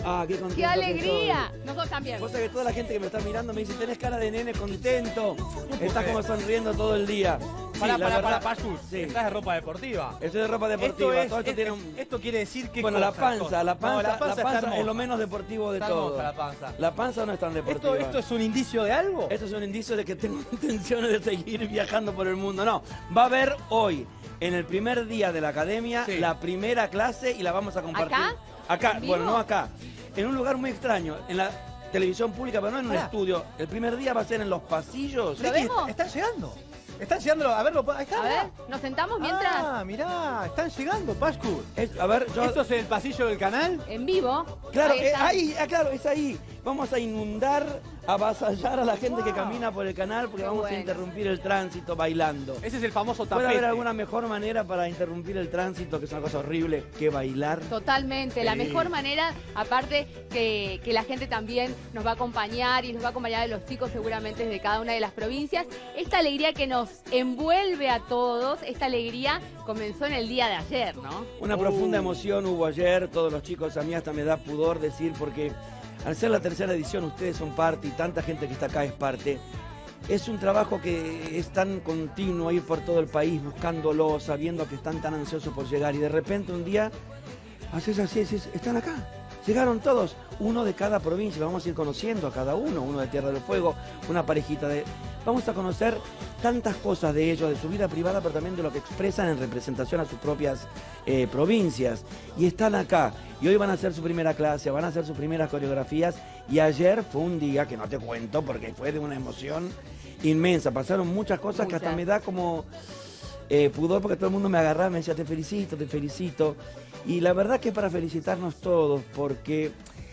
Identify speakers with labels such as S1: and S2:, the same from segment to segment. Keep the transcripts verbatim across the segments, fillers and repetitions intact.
S1: Ah, qué contento.
S2: ¡Qué alegría!
S1: Que soy.
S2: Nosotros también.
S1: Vos sabés que toda la gente que me está mirando me dice, tenés cara de nene contento. Estás como sonriendo todo el día. Sí,
S3: Para, para,
S1: verdad,
S3: para, Pascu,
S1: sí.
S3: estás de ropa deportiva.
S1: Estoy de ropa deportiva.
S3: Esto, es,
S1: todo esto,
S3: es,
S1: tiene un...
S3: esto quiere decir que...
S1: Bueno, la panza, la panza,
S3: no, la panza,
S1: la panza
S3: está
S1: es lo menos deportivo de
S3: está
S1: todo.
S3: hermosa la panza.
S1: La panza no es tan deportiva.
S3: ¿Esto, ¿Esto es un indicio de algo?
S1: Esto es un indicio de que tengo intenciones de seguir viajando por el mundo. No, va a haber hoy, en el primer día de la academia, sí, la primera clase y la vamos a compartir.
S2: ¿Acá?
S1: Acá, bueno, no acá. En un lugar muy extraño, en la televisión pública, pero no en un
S3: Pará.
S1: estudio. El primer día va a ser en los pasillos.
S2: ¿Lo vemos?
S3: Están llegando. Están llegando, a verlo. Ahí está,
S2: A ver, ¿nos sentamos mientras?
S3: Ah, mirá, están llegando, Pascu.
S1: Es, a ver, yo...
S3: ¿Esto es en el pasillo del canal?
S2: En vivo.
S1: Claro,
S2: ahí,
S1: eh, ahí ah, claro, es ahí. Vamos a inundar, avasallar a la gente, wow, que camina por el canal porque Qué vamos bueno. a interrumpir el tránsito bailando.
S3: Ese es el famoso tapete.
S1: ¿Puede haber alguna mejor manera para interrumpir el tránsito, que es una cosa horrible, que bailar?
S2: Totalmente. Sí. La mejor manera, aparte que, que la gente también nos va a acompañar y nos va a acompañar a los chicos seguramente desde cada una de las provincias. Esta alegría que nos envuelve a todos, esta alegría comenzó en el día de ayer, ¿no?
S1: Una uh. profunda emoción hubo ayer, todos los chicos, a mí hasta me da pudor decir porque... Al ser la tercera edición, ustedes son parte y tanta gente que está acá es parte. Es un trabajo que es tan continuo, ir por todo el país buscándolo, sabiendo que están tan ansiosos por llegar. Y de repente un día, haces así, dices, están acá. Llegaron todos, uno de cada provincia, vamos a ir conociendo a cada uno, uno de Tierra del Fuego, una parejita de... Vamos a conocer tantas cosas de ellos, de su vida privada, pero también de lo que expresan en representación a sus propias eh, provincias. Y están acá, y hoy van a hacer su primera clase, van a hacer sus primeras coreografías, y ayer fue un día que no te cuento, porque fue de una emoción inmensa. Pasaron muchas cosas Muchas. que hasta me da como eh, pudor, porque todo el mundo me agarraba, me decía, te felicito, te felicito. Y la verdad que es para felicitarnos todos, porque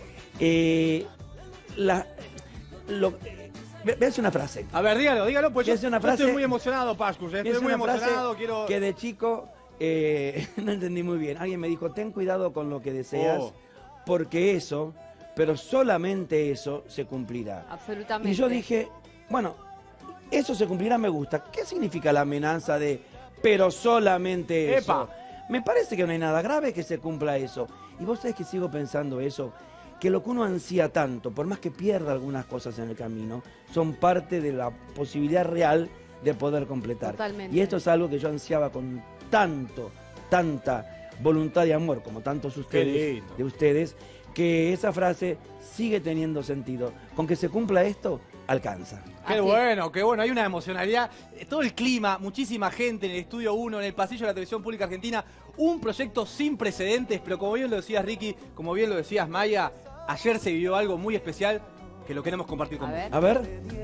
S1: eh, la, lo, Véanse una frase.
S3: A ver, dígalo, dígalo, pues yo,
S1: una frase,
S3: yo estoy muy emocionado, Pascu. Estoy muy emocionado, quiero...
S1: Que de chico eh, no entendí muy bien. Alguien me dijo, ten cuidado con lo que deseas, oh. porque eso, pero solamente eso, se cumplirá.
S2: Absolutamente.
S1: Y yo dije, bueno, eso se cumplirá, me gusta. ¿Qué significa la amenaza de, pero solamente eso?
S3: Epa.
S1: Me parece que no hay nada grave que se cumpla eso. Y vos sabés que sigo pensando eso, que lo que uno ansía tanto, por más que pierda algunas cosas en el camino, son parte de la posibilidad real de poder completar.
S2: Totalmente.
S1: Y esto es algo que yo ansiaba con tanto, tanta voluntad y amor, como tantos ustedes, de ustedes, que esa frase sigue teniendo sentido. Con que se cumpla esto, alcanza.
S3: Qué Así. bueno, qué bueno. Hay una emocionalidad. Todo el clima, muchísima gente en el Estudio uno, en el pasillo de la Televisión Pública Argentina. Un proyecto sin precedentes, pero como bien lo decías, Ricky, como bien lo decías, Maya, ayer se vivió algo muy especial que lo queremos compartir con vos.
S1: A ver.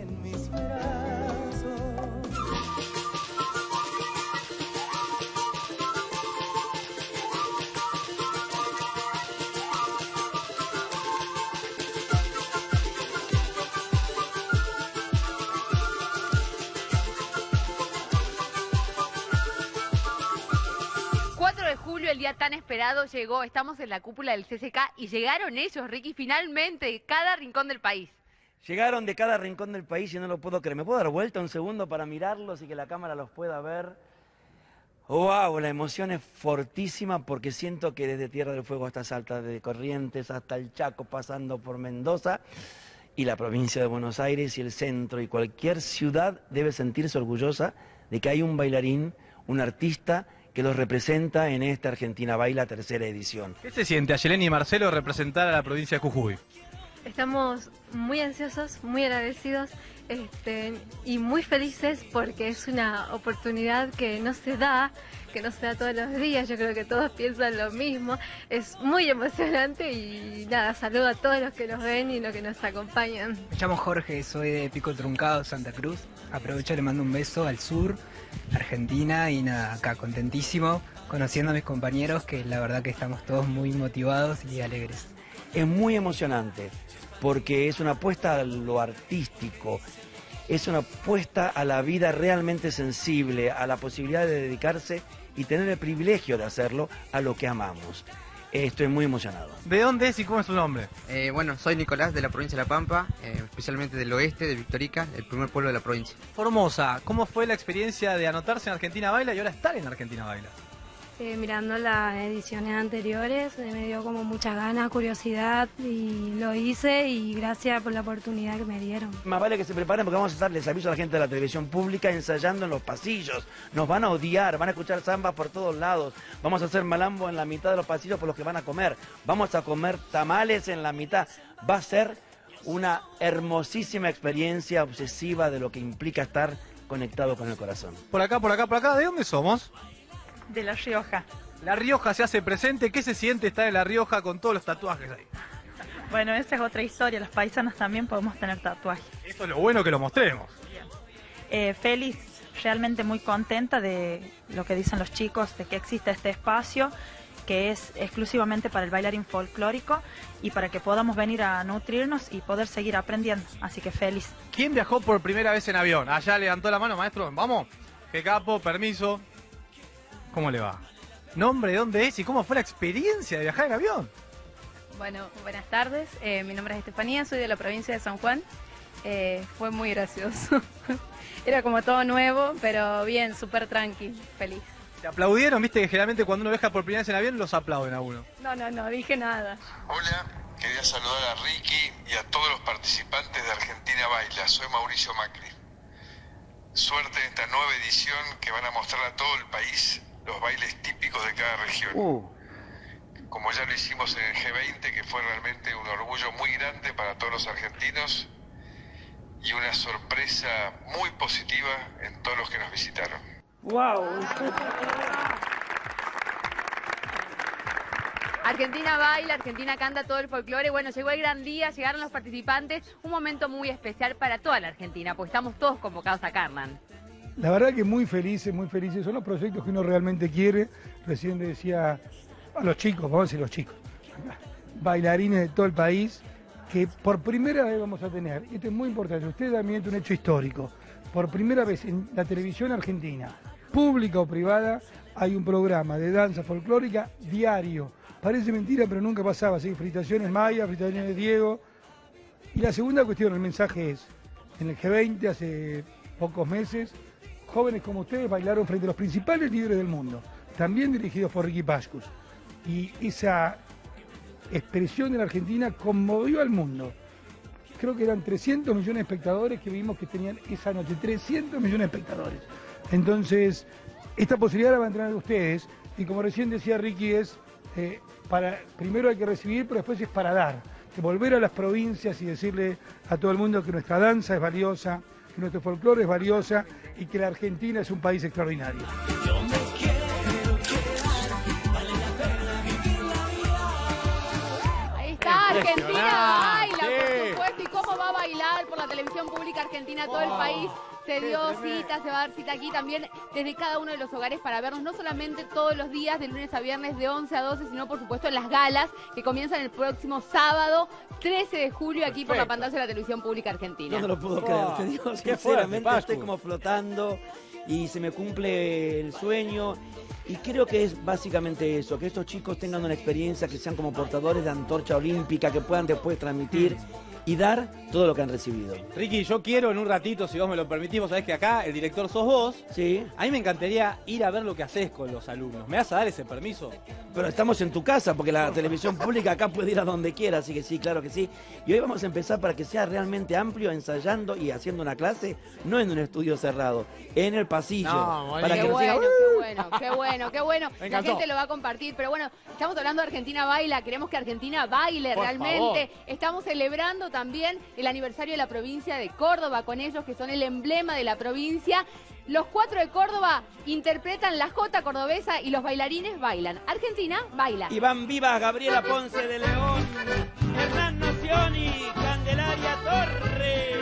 S2: cuatro de julio, el día tan esperado, llegó. Estamos en la cúpula del C C K y llegaron ellos, Ricky, finalmente, de cada rincón del país.
S1: Llegaron de cada rincón del país y no lo puedo creer. ¿Me puedo dar vuelta un segundo para mirarlos y que la cámara los pueda ver? ¡Wow! La emoción es fortísima porque siento que desde Tierra del Fuego hasta Salta, desde Corrientes hasta el Chaco, pasando por Mendoza y la provincia de Buenos Aires y el centro y cualquier ciudad debe sentirse orgullosa de que hay un bailarín, un artista que los representa en esta Argentina Baila tercera edición.
S3: ¿Qué se siente, Ayelén y Marcelo, representar a la provincia de Jujuy?
S4: Estamos muy ansiosos, muy agradecidos este, y muy felices porque es una oportunidad que no se da, que no se da todos los días. Yo creo que todos piensan lo mismo. Es muy emocionante y nada, saludo a todos los que nos ven y los que nos acompañan.
S5: Me llamo Jorge, soy de Pico Truncado, Santa Cruz. Aprovecho y le mando un beso al sur, Argentina, y nada, acá contentísimo, conociendo a mis compañeros, que la verdad que estamos todos muy motivados y alegres.
S1: Es muy emocionante porque es una apuesta a lo artístico, es una apuesta a la vida realmente sensible, a la posibilidad de dedicarse y tener el privilegio de hacerlo a lo que amamos. Estoy muy emocionado.
S3: ¿De dónde es y cómo es su nombre?
S6: Eh, bueno, soy Nicolás, de la provincia de La Pampa, eh, especialmente del oeste, de Victorica, el primer pueblo de la provincia.
S3: Formosa, ¿cómo fue la experiencia de anotarse en Argentina Baila y ahora estar en Argentina Baila?
S7: Eh, mirando las ediciones anteriores, eh, me dio como muchas ganas, curiosidad y lo hice y gracias por la oportunidad que me dieron.
S1: Más vale que se preparen porque vamos a estar, les aviso a la gente de la televisión pública, ensayando en los pasillos. Nos van a odiar, van a escuchar zambas por todos lados. Vamos a hacer malambo en la mitad de los pasillos por los que van a comer. Vamos a comer tamales en la mitad. Va a ser una hermosísima experiencia obsesiva de lo que implica estar conectado con el corazón.
S3: Por acá, por acá, por acá, ¿de dónde somos?
S8: De La Rioja.
S3: La Rioja se hace presente. ¿Qué se siente estar en La Rioja con todos los tatuajes ahí?
S8: Bueno, esa es otra historia. Los paisanos también podemos tener tatuajes.
S3: Esto es lo bueno que lo mostremos.
S8: Eh, feliz, realmente muy contenta de lo que dicen los chicos, de que existe este espacio que es exclusivamente para el bailarín folclórico y para que podamos venir a nutrirnos y poder seguir aprendiendo. Así que feliz.
S3: ¿Quién viajó por primera vez en avión? Allá levantó la mano, maestro. ¿Vamos? ¿Qué capo? Permiso. ¿Cómo le va? ¿Nombre, dónde es y cómo fue la experiencia de viajar en avión?
S9: Bueno, buenas tardes. Eh, mi nombre es Estefanía, soy de la provincia de San Juan. Eh, fue muy gracioso. Era como todo nuevo, pero bien, súper tranqui, feliz.
S3: ¿Te aplaudieron? Viste que generalmente cuando uno viaja por primera vez en avión los aplauden a uno.
S9: No, no, no, dije nada.
S10: Hola, quería saludar a Ricky y a todos los participantes de Argentina Baila. Soy Mauricio Macri. Suerte en esta nueva edición que van a mostrar a todo el país los bailes típicos de cada región.
S1: Uh.
S10: Como ya lo hicimos en el G veinte, que fue realmente un orgullo muy grande para todos los argentinos y una sorpresa muy positiva en todos los que nos visitaron.
S1: ¡Wow!
S2: Argentina baila, Argentina canta todo el folclore. Bueno, llegó el gran día, llegaron los participantes. Un momento muy especial para toda la Argentina, porque estamos todos convocados acá, Hernán.
S11: La verdad que muy felices, muy felices. Son los proyectos que uno realmente quiere. Recién le decía a los chicos, vamos a decir los chicos, bailarines de todo el país, que por primera vez vamos a tener, y esto es muy importante, usted también es un hecho histórico, por primera vez en la televisión argentina, pública o privada, hay un programa de danza folclórica diario. Parece mentira, pero nunca pasaba. ¿Sí? Felicitaciones Maya, felicitaciones Diego. Y la segunda cuestión, el mensaje es, en el G veinte, hace pocos meses, jóvenes como ustedes bailaron frente a los principales líderes del mundo, también dirigidos por Ricky Pascus. Y esa expresión en Argentina conmovió al mundo. Creo que eran trescientos millones de espectadores que vimos que tenían esa noche, trescientos millones de espectadores. Entonces, esta posibilidad la van a tener ustedes, y como recién decía Ricky, es eh, para, primero hay que recibir, pero después es para dar. Que volver a las provincias y decirle a todo el mundo que nuestra danza es valiosa, que nuestro folclore es valiosa y que la Argentina es un país extraordinario.
S2: Argentina baila, por supuesto, y cómo va a bailar por la televisión pública argentina, todo el país se dio cita, se va a dar cita aquí también desde cada uno de los hogares para vernos, no solamente todos los días de lunes a viernes de once a doce, sino por supuesto en las galas que comienzan el próximo sábado trece de julio aquí por la pantalla de la televisión pública argentina.
S1: No, no lo puedo creer, te digo sinceramente, estoy como flotando y se me cumple el sueño. Y creo que es básicamente eso, que estos chicos tengan una experiencia, que sean como portadores de antorcha olímpica, que puedan después transmitir y dar todo lo que han recibido.
S3: Ricky, yo quiero en un ratito, si vos me lo permitís, vos sabés que acá el director sos vos.
S1: Sí.
S3: A mí me encantaría ir a ver lo que haces con los alumnos. ¿Me vas a dar ese permiso?
S1: Pero estamos en tu casa, porque la televisión pública acá puede ir a donde quiera, así que sí, claro que sí. Y hoy vamos a empezar para que sea realmente amplio, ensayando y haciendo una clase, no en un estudio cerrado, en el pasillo.
S2: No,
S1: para
S2: qué,
S1: que
S2: bueno,
S1: siga...
S2: qué bueno, qué bueno, qué bueno. La gente lo va a compartir, pero bueno, estamos hablando de Argentina Baila, queremos que Argentina baile
S3: Por
S2: realmente.
S3: favor.
S2: Estamos celebrando también el aniversario de la provincia de Córdoba con ellos, que son el emblema de la provincia. Los cuatro de Córdoba interpretan la jota cordobesa y los bailarines bailan. Argentina baila.
S1: Y van vivas Gabriela Ponce de León, Hernán Nocioni, Candelaria Torres.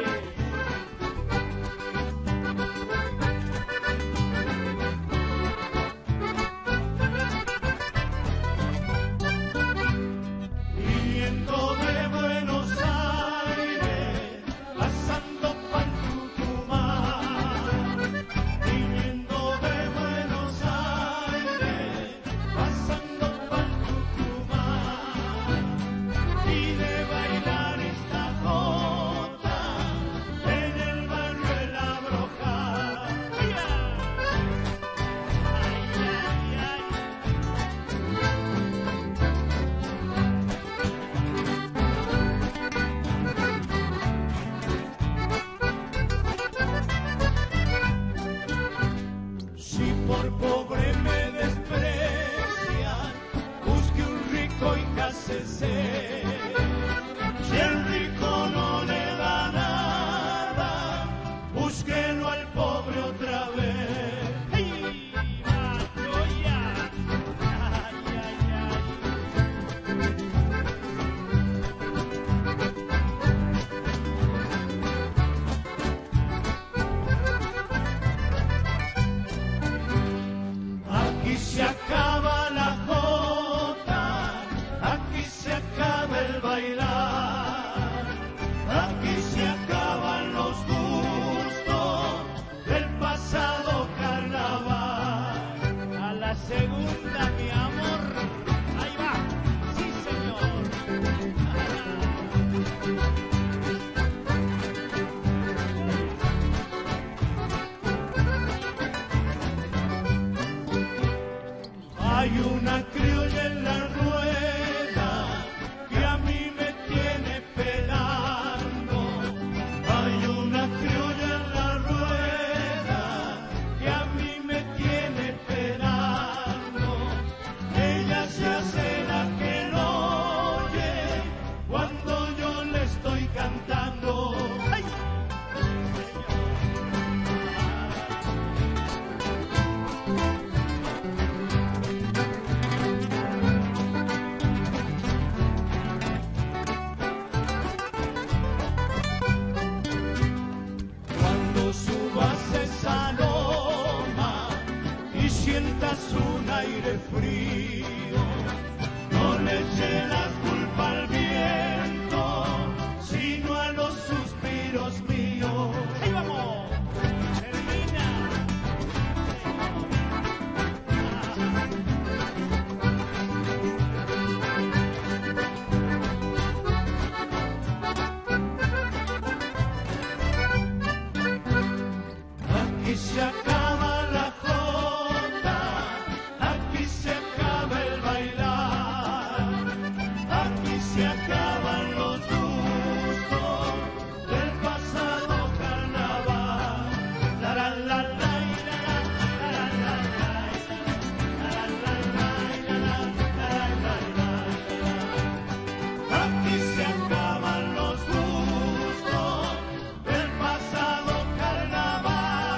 S12: Viniendo de Buenos Aires, pasando por Tucumán. Viniendo de Buenos Aires, pasando por Tucumán. Y de bailar esta jota por pobre me desprecian, busque un rico y cásese. Si el rico no le da nada, búsquelo al pobre otra vez. ¡Ay! ¡Vaya! ¡Ay, ay, Aquí se acaba la jota, aquí se acaba el bailar, aquí se acaban los gustos del pasado carnaval. A la segunda, mi amor, ahí va, sí señor. Hay una criolla en la rueda que a mí me tiene pelando. Hay una criolla en la rueda que a mí me tiene pelando. Ella se hace la que no oye cuando yo le estoy cantando. ¡Ay! Cuando subas esa loma y sientas un aire frío, no le eches la culpa al viento, sino a los suspiros míos. ¡Ahí vamos! ¡Termina! Aquí se acaba la jota, aquí se acaba el bailar, aquí se acaban los gustos del pasado carnaval. La la la la la la la la la. Aquí se acaban los gustos del pasado carnaval.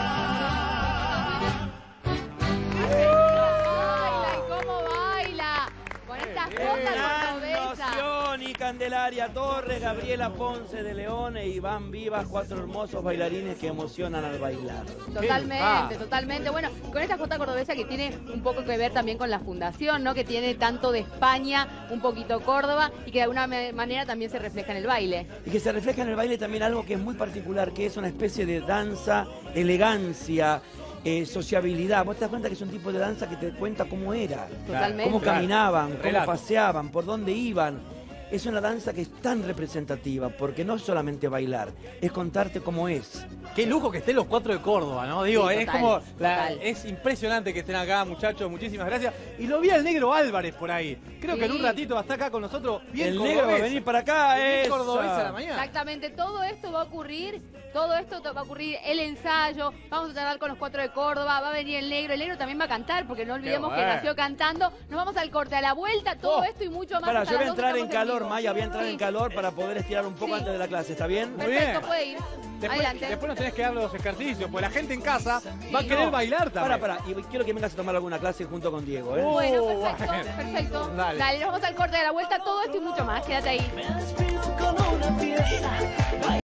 S2: Baila, ¿y cómo baila? Con estas cosas
S1: Gran
S2: cordobesas.
S1: noción y Candelaria Torres, Gabriela Ponce de León e Iván Vivas, cuatro hermosos bailarines que emocionan al bailar.
S2: Totalmente, totalmente. Bueno, con esta jota cordobesa que tiene un poco que ver también con la fundación, ¿no? Que tiene tanto de España, un poquito Córdoba y que de alguna me- manera también se refleja en el baile.
S1: Y que se refleja en el baile también algo que es muy particular, que es una especie de danza, elegancia, eh, sociabilidad. Vos te das cuenta que es un tipo de danza que te cuenta cómo era,
S2: Totalmente.
S1: cómo caminaban, cómo
S3: Relato.
S1: paseaban, por dónde iban. Es una danza que es tan representativa, porque no es solamente bailar, es contarte cómo es.
S3: Qué lujo que estén los cuatro de Córdoba, ¿no? Digo,
S2: Sí,
S3: es
S2: total,
S3: como. la-
S2: total.
S3: es impresionante que estén acá, muchachos. Muchísimas gracias. Y lo vi al negro Álvarez por ahí. Creo que en un
S2: Sí.
S3: ratito va a estar acá con nosotros. Bien
S1: El negro va a
S3: cordobés.
S1: venir para acá,
S3: Bien
S1: esa.
S3: cordobés a la mañana.
S2: Exactamente, todo esto va a ocurrir, todo esto va a ocurrir, el ensayo, vamos a charlar con los cuatro de Córdoba, va a venir el negro, el negro también va a cantar, porque no olvidemos
S3: Qué
S2: que
S3: bueno.
S2: nació cantando, nos vamos al corte, a la vuelta, todo
S3: Oh.
S2: esto y mucho más.
S1: Para,
S2: hasta
S1: yo voy a
S2: las
S1: entrar
S2: doce
S1: en
S2: estamos
S1: calor,
S2: vivo.
S1: Maya, voy a entrar
S2: Sí.
S1: en calor para poder estirar un poco
S2: Sí.
S1: antes de la clase, ¿está bien?
S3: Muy
S2: Perfecto,
S3: bien.
S2: puede ir.
S3: Después,
S2: Adelante.
S3: después nos tenés que dar los ejercicios, porque la gente en casa va a
S2: Sí.
S3: querer
S1: No,
S3: bailar también.
S1: Para, para, y quiero que vengas a tomar alguna clase junto con Diego, ¿eh?
S2: Bueno,
S3: Oh,
S2: perfecto,
S3: bueno.
S2: perfecto.
S3: Dale.
S2: Dale, nos vamos al corte de la vuelta, todo esto y mucho más, quédate ahí.
S12: Me despido con una fiesta.